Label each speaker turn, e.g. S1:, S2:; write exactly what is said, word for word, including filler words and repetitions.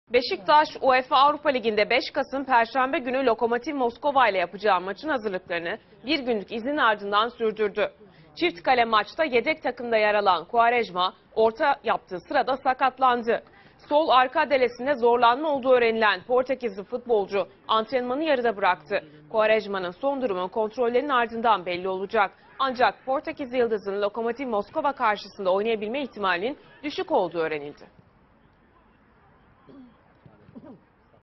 S1: Beşiktaş, UEFA Avrupa Ligi'nde beş Kasım Perşembe günü Lokomotiv Moskova ile yapacağı maçın hazırlıklarını bir günlük iznin ardından sürdürdü. Çift kale maçta yedek takımda yer alan Quaresma, orta yaptığı sırada sakatlandı. Sol arka delesinde zorlanma olduğu öğrenilen Portekizli futbolcu antrenmanı yarıda bıraktı. Quaresma'nın son durumu kontrollerin ardından belli olacak. Ancak Portekizli yıldızın Lokomotiv Moskova karşısında oynayabilme ihtimalinin düşük olduğu öğrenildi.